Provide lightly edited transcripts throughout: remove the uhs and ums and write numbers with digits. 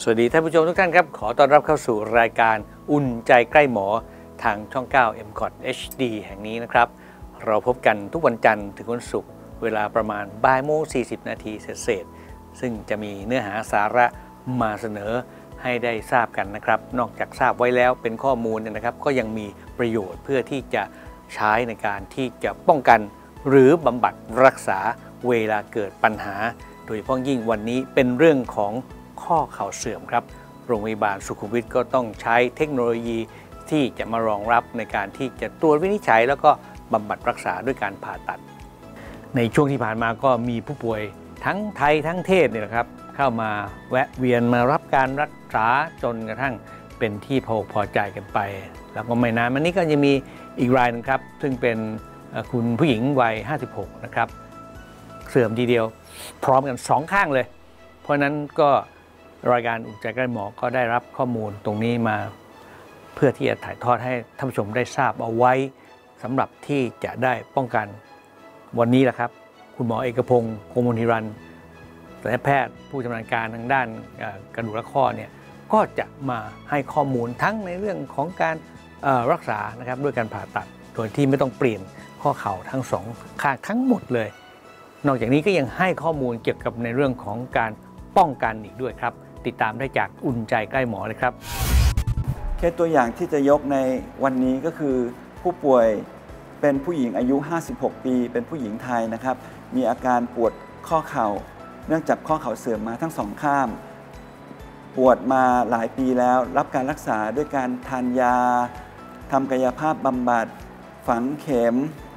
สวัสดีท่านผู้ชมทุกท่านครับขอต้อนรับเข้าสู่รายการอุ่นใจใกล้หมอทางช่อง 9 MCOT HD แห่งนี้นะครับเราพบกันทุกวันจันทร์ถึงวันศุกร์เวลาประมาณบ่ายโมง40 นาทีเศษซึ่งจะมีเนื้อหาสาระมาเสนอให้ได้ทราบกันนะครับนอกจากทราบไว้แล้วเป็นข้อมูลนะครับก็ยังมีประโยชน์เพื่อที่จะใช้ในการที่จะป้องกันหรือบำบัดรักษาเวลาเกิดปัญหาโดยเฉพาะยิ่งวันนี้เป็นเรื่องของข้อเข่าเสื่อมครับโรงพยาบาลสุขุมวิทก็ต้องใช้เทคโนโลยีที่จะมารองรับในการที่จะตรวจวินิจฉัยแล้วก็บำบัดรักษาด้วยการผ่าตัดในช่วงที่ผ่านมาก็มีผู้ป่วยทั้งไทยทั้งเทศเนี่ยนะครับเข้ามาแวะเวียนมารับการรักษาจนกระทั่งเป็นที่พอใจกันไปแล้วก็ไม่นานมานี้ก็จะมีอีกรายนึงครับซึ่งเป็นคุณผู้หญิงวัย56นะครับเสื่อมทีเดียวพร้อมกัน2ข้างเลยเพราะนั้นก็รายการอุ่นใจใกล้หมอก็ได้รับข้อมูลตรงนี้มาเพื่อที่จะถ่ายทอดให้ท่านผู้ชมได้ทราบเอาไว้สำหรับที่จะได้ป้องกันวันนี้แหละครับคุณหมอเอกพงศ์โกมลฮิรัญศัลยแพทย์ผู้ชำนาญการทางด้านกระดูกและข้อเนี่ยก็จะมาให้ข้อมูลทั้งในเรื่องของการรักษานะครับด้วยการผ่าตัดโดยที่ไม่ต้องเปลี่ยนข้อเข่าทั้งสองข้างทั้งหมดเลยนอกจากนี้ก็ยังให้ข้อมูลเกี่ยวกับในเรื่องของการป้องกันอีกด้วยครับติดตามได้จากอุ่นใจใกล้หมอเลยครับเคสตัวอย่างที่จะยกในวันนี้ก็คือผู้ป่วยเป็นผู้หญิงอายุ56 ปีเป็นผู้หญิงไทยนะครับมีอาการปวดข้อเข่าเนื่องจากข้อเข่าเสื่อมมาทั้งสองข้างปวดมาหลายปีแล้วรับการรักษาด้วยการทานยาทำกายภาพบำบัดฝังเข็ม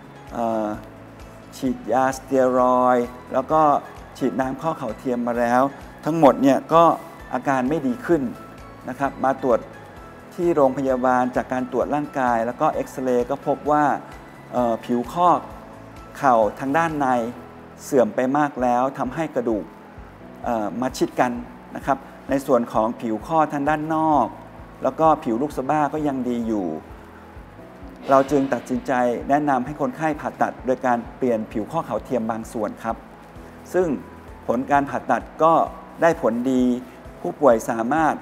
ฉีดยาสเตียรอยด์แล้วก็ฉีดน้ำข้อเข่าเทียมมาแล้วทั้งหมดเนี่ยก็อาการไม่ดีขึ้นนะครับมาตรวจที่โรงพยาบาลจากการตรวจร่างกายแล้วก็เอ็กซเรย์ก็พบว่าผิวข้อเข่าทางด้านในเสื่อมไปมากแล้วทำให้กระดูกมาชิดกันนะครับในส่วนของผิวข้อทางด้านนอกแล้วก็ผิวลูกสะบ้าก็ยังดีอยู่เราจึงตัดสินใจแนะนำให้คนไข้ผ่าตัดโดยการเปลี่ยนผิวข้อเข่าเทียมบางส่วนครับซึ่งผลการผ่าตัดก็ได้ผลดีผู้ป่วยสามารถ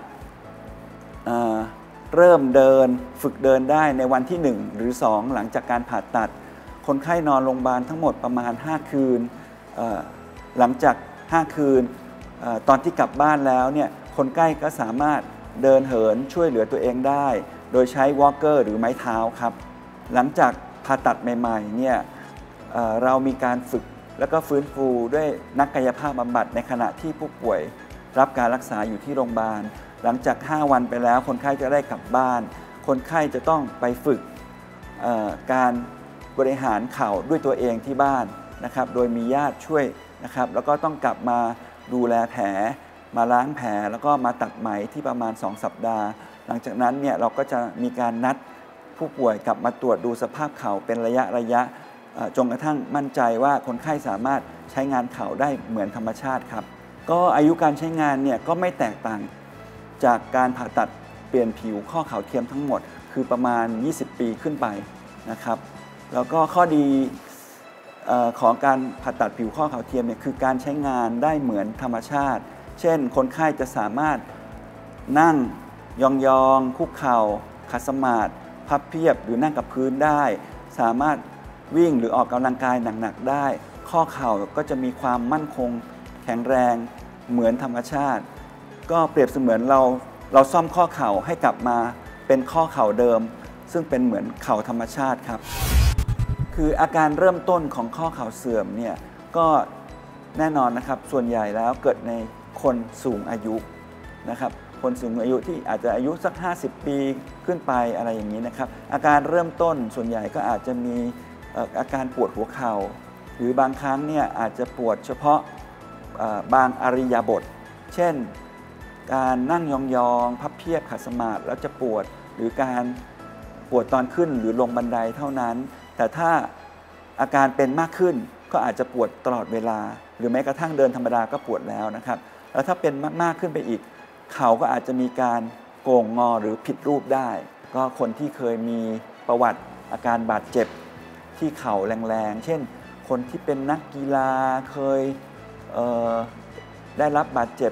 เริ่มเดินฝึกเดินได้ในวันที่1หรือ2หลังจากการผ่าตัดคนไข้นอนโรงพยาบาลทั้งหมดประมาณ5คืนหลังจาก5คืนตอนที่กลับบ้านแล้วเนี่ยคนไข้ก็สามารถเดินเหินช่วยเหลือตัวเองได้โดยใช้วอล์กเกอร์หรือไม้เท้าครับหลังจากผ่าตัดใหม่ๆเนี่ยเรามีการฝึกแล้วก็ฟื้นฟูด้วยนักกายภาพบำบัดในขณะที่ผู้ป่วยรับการรักษาอยู่ที่โรงพยาบาลหลังจาก5วันไปแล้วคนไข้จะได้กลับบ้านคนไข้จะต้องไปฝึกการบริหารเข่าด้วยตัวเองที่บ้านนะครับโดยมีญาติช่วยนะครับแล้วก็ต้องกลับมาดูแลแผลมาล้างแผลแล้วก็มาตัดไหมที่ประมาณ2 สัปดาห์หลังจากนั้นเนี่ยเราก็จะมีการนัดผู้ป่วยกลับมาตรวจดูสภาพเข่าเป็นระยะจนกระทั่งมั่นใจว่าคนไข้สามารถใช้งานเข่าได้เหมือนธรรมชาติครับก็อายุการใช้งานเนี่ยก็ไม่แตกต่างจากการผ่าตัดเปลี่ยนผิวข้อเข่าเทียมทั้งหมดคือประมาณ20 ปีขึ้นไปนะครับแล้วก็ข้อดีของการผ่าตัดผิวข้อเข่าเทียมเนี่ยคือการใช้งานได้เหมือนธรรมชาติเช่นคนไข้จะสามารถนั่งยองๆคุกเข่าขัดสมาธิพับเพียบหรือนั่งกับพื้นได้สามารถวิ่งหรือออกกำลังกายหนักๆได้ข้อเข่าก็จะมีความมั่นคงแข็งแรงเหมือนธรรมชาติก็เปรียบเสมือนเราซ่อมข้อเข่าให้กลับมาเป็นข้อเข่าเดิมซึ่งเป็นเหมือนเข่าธรรมชาติครับคืออาการเริ่มต้นของข้อเข่าเสื่อมเนี่ยก็แน่นอนนะครับส่วนใหญ่แล้วเกิดในคนสูงอายุนะครับคนสูงอายุที่อาจจะอายุสัก50 ปีขึ้นไปอะไรอย่างนี้นะครับอาการเริ่มต้นส่วนใหญ่ก็อาจจะมีอาการปวดหัวเข่าหรือบางครั้งเนี่ยอาจจะปวดเฉพาะบางอิริยาบถเช่นการนั่งยองๆพับเพียบขัดสมาธิแล้วจะปวดหรือการปวดตอนขึ้นหรือลงบันไดเท่านั้นแต่ถ้าอาการเป็นมากขึ้นก็อาจจะปวดตลอดเวลาหรือแม้กระทั่งเดินธรรมดาก็ปวดแล้วนะครับแล้วถ้าเป็นมากๆขึ้นไปอีกเข่าก็อาจจะมีการโก่งงอหรือผิดรูปได้ก็คนที่เคยมีประวัติอาการบาดเจ็บที่เข่าแรงๆเช่นคนที่เป็นนักกีฬาเคยได้รับบาดเจ็บ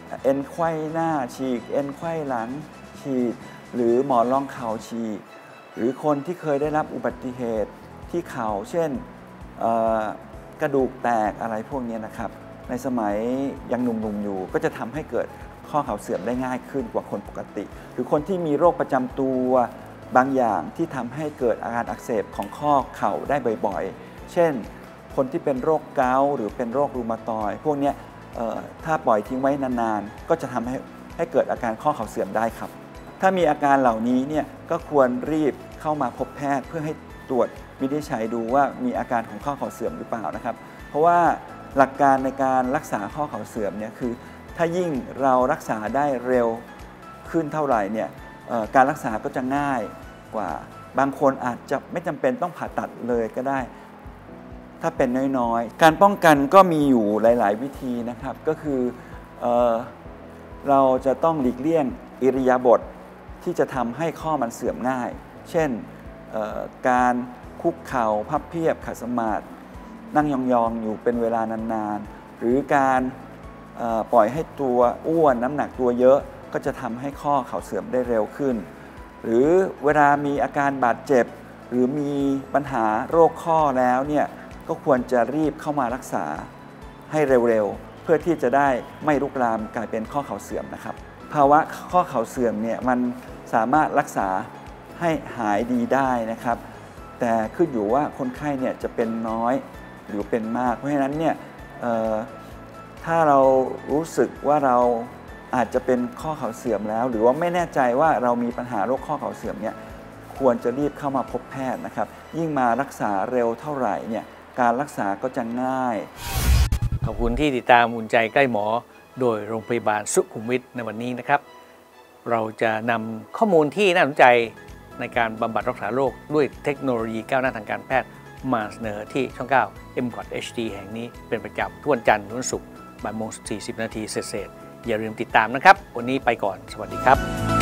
เอ็นไขว้หน้าฉีกเอ็นไขว้หลังฉีกหรือหมอนรองเข่าฉีกหรือคนที่เคยได้รับอุบัติเหตุที่เข่าเช่นกระดูกแตกอะไรพวกนี้นะครับในสมัยยังหนุ่มๆอยู่ก็จะทำให้เกิดข้อเข่าเสื่อมได้ง่ายขึ้นกว่าคนปกติหรือคนที่มีโรคประจำตัวบางอย่างที่ทำให้เกิดอาการอักเสบของข้อเข่าได้บ่อยๆเช่นคนที่เป็นโรคเกาต์หรือเป็นโรครูมาตอยด์พวกนี้ถ้าปล่อยทิ้งไว้นานๆก็จะทำให้เกิดอาการข้อเข่าเสื่อมได้ครับถ้ามีอาการเหล่านี้เนี่ยก็ควรรีบเข้ามาพบแพทย์เพื่อให้ตรวจวินิจฉัยดูว่ามีอาการของข้อเข่าเสื่อมหรือเปล่านะครับเพราะว่าหลักการในการรักษาข้อเข่าเสื่อมเนี่ยคือถ้ายิ่งเรารักษาได้เร็วขึ้นเท่าไหร่เนี่ยการรักษาก็จะง่ายกว่าบางคนอาจจะไม่จำเป็นต้องผ่าตัดเลยก็ได้ถ้าเป็นน้อยๆการป้องกันก็มีอยู่หลายๆวิธีนะครับก็คือเราจะต้องหลีกเลี่ยงอิริยาบถที่จะทำให้ข้อมันเสื่อมง่ายเช่นการคุกเข่าพับเพียบขัดสมาธินั่งยองๆอยู่เป็นเวลานานๆหรือการปล่อยให้ตัวอ้วนน้ำหนักตัวเยอะก็จะทำให้ข้อเข่าเสื่อมได้เร็วขึ้นหรือเวลามีอาการบาดเจ็บหรือมีปัญหาโรคข้อแล้วเนี่ยก็ควรจะรีบเข้ามารักษาให้เร็วๆเพื่อที่จะได้ไม่ลุกลามกลายเป็นข้อเข่าเสื่อมนะครับภาวะข้อเข่าเสื่อมเนี่ยมันสามารถรักษาให้หายดีได้นะครับแต่ขึ้นอยู่ว่าคนไข้เนี่ยจะเป็นน้อยหรือเป็นมากเพราะฉะนั้นเนี่ยถ้าเรารู้สึกว่าเราอาจจะเป็นข้อเข่าเสื่อมแล้วหรือว่าไม่แน่ใจว่าเรามีปัญหาโรคข้อเข่าเสื่อมเนี่ยควรจะรีบเข้ามาพบแพทย์นะครับยิ่งมารักษาเร็วเท่าไหร่เนี่ยการรักษาก็จะง่ายขอบคุณที่ติดตามอุ่นใจใกล้หมอโดยโรงพยาบาลสุขุมวิทในวันนี้นะครับเราจะนำข้อมูลที่น่าสนใจในการบำบัดรักษาโรคด้วยเทคโนโลยีก้าวหน้าทางการแพทย์มาเสนอที่ช่อง 9 MCOT HD แห่งนี้เป็นประจำทุกวันจันทร์ถึงวันศุกร์บ่ายโมง40 นาทีเศษๆอย่าลืมติดตามนะครับวันนี้ไปก่อนสวัสดีครับ